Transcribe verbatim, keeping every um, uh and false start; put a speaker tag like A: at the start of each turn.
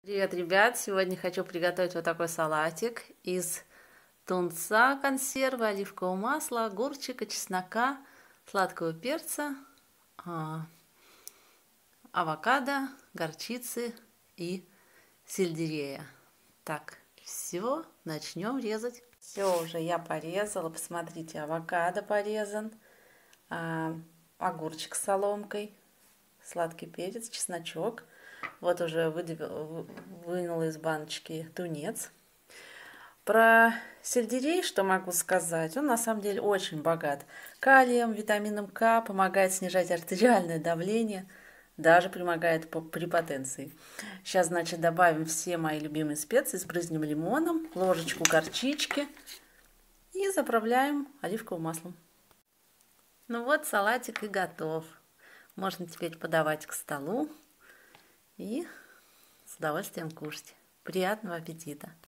A: Привет, ребят! Сегодня хочу приготовить вот такой салатик из тунца, консервы, оливкового масла, огурчика, чеснока, сладкого перца, а, авокадо, горчицы и сельдерея. Так, все, начнем резать. Все, уже я порезала. Посмотрите, авокадо порезан, а, огурчик с соломкой, сладкий перец, чесночок. Вот уже вынула из баночки тунец. Про сельдерей что могу сказать? Он на самом деле очень богат калием, витамином К, помогает снижать артериальное давление, даже помогает при потенции. Сейчас, значит, добавим все мои любимые специи, сбрызнем лимоном, ложечку горчички и заправляем оливковым маслом. Ну вот, салатик и готов. Можно теперь подавать к столу и с удовольствием кушать. Приятного аппетита!